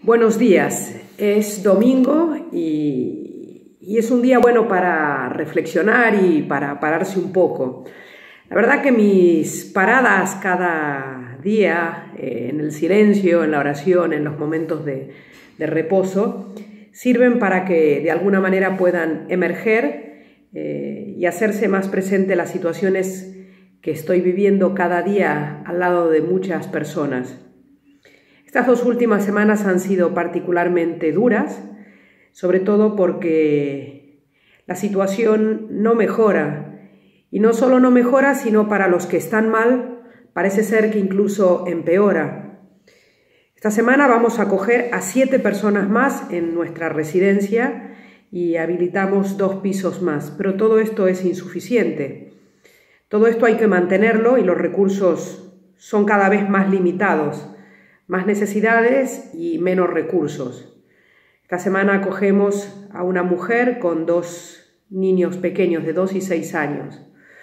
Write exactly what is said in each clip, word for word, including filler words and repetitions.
Buenos días, es domingo y, y es un día bueno para reflexionar y para pararse un poco. La verdad que mis paradas cada día, eh, en el silencio, en la oración, en los momentos de, de reposo, sirven para que de alguna manera puedan emerger eh, y hacerse más presente las situaciones que estoy viviendo cada día al lado de muchas personas. Estas dos últimas semanas han sido particularmente duras, sobre todo porque la situación no mejora. Y no solo no mejora, sino para los que están mal, parece ser que incluso empeora. Esta semana vamos a acoger a siete personas más en nuestra residencia y habilitamos dos pisos más, pero todo esto es insuficiente. Todo esto hay que mantenerlo y los recursos son cada vez más limitados. Más necesidades y menos recursos. Esta semana acogemos a una mujer con dos niños pequeños de dos y seis años.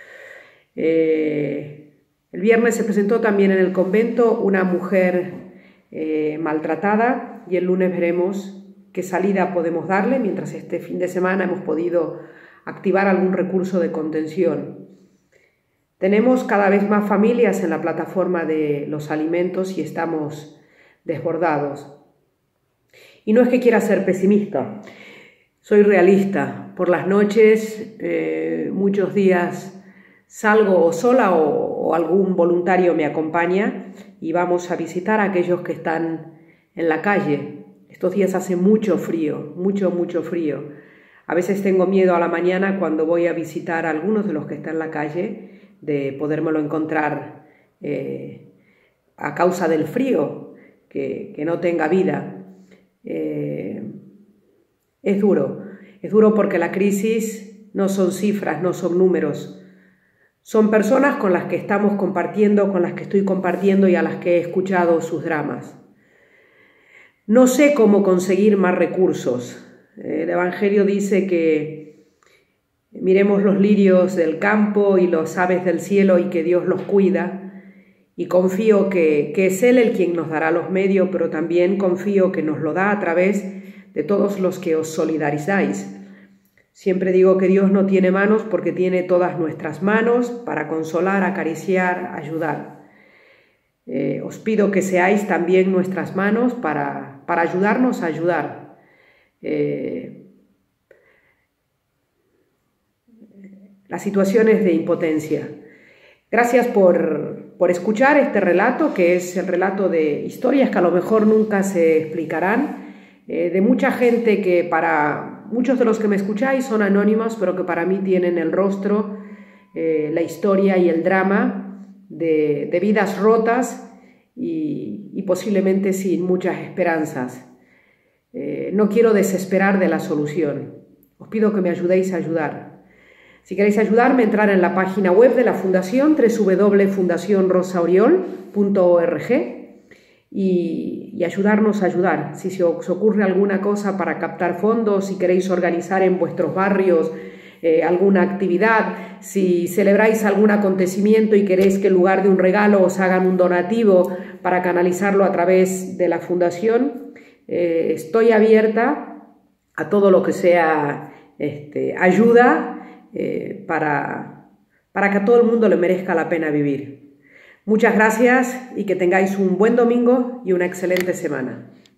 Eh, el viernes se presentó también en el convento una mujer eh, maltratada y el lunes veremos qué salida podemos darle mientras este fin de semana hemos podido activar algún recurso de contención. Tenemos cada vez más familias en la plataforma de los alimentos y estamos desbordados. Y no es que quiera ser pesimista, soy realista. Por las noches, eh, muchos días salgo o sola o, o algún voluntario me acompaña y vamos a visitar a aquellos que están en la calle. Estos días hace mucho frío, mucho, mucho frío. A veces tengo miedo a la mañana cuando voy a visitar a algunos de los que están en la calle de podérmelo encontrar eh, a causa del frío. Que, que no tenga vida. Eh, es duro, es duro porque la crisis no son cifras, no son números, son personas con las que estamos compartiendo, con las que estoy compartiendo y a las que he escuchado sus dramas. No sé cómo conseguir más recursos. El Evangelio dice que miremos los lirios del campo y los aves del cielo y que Dios los cuida. Y confío que, que es Él el quien nos dará los medios, pero también confío que nos lo da a través de todos los que os solidarizáis. Siempre digo que Dios no tiene manos porque tiene todas nuestras manos para consolar, acariciar, ayudar. Eh, os pido que seáis también nuestras manos para, para ayudarnos a ayudar. Eh, las situaciones de impotencia. Gracias por, por escuchar este relato, que es el relato de historias que a lo mejor nunca se explicarán, eh, de mucha gente que para muchos de los que me escucháis son anónimos, pero que para mí tienen el rostro, eh, la historia y el drama de, de vidas rotas y, y posiblemente sin muchas esperanzas. Eh, no quiero desesperar de la solución. Os pido que me ayudéis a ayudar. Si queréis ayudarme, entrar en la página web de la Fundación, doble u doble u doble u punto fundación rosa oriol punto org y, y ayudarnos a ayudar. Si se os ocurre alguna cosa para captar fondos, si queréis organizar en vuestros barrios eh, alguna actividad, si celebráis algún acontecimiento y queréis que en lugar de un regalo os hagan un donativo para canalizarlo a través de la Fundación, eh, estoy abierta a todo lo que sea este, ayuda, Eh, para, para que a todo el mundo le merezca la pena vivir. Muchas gracias y que tengáis un buen domingo y una excelente semana.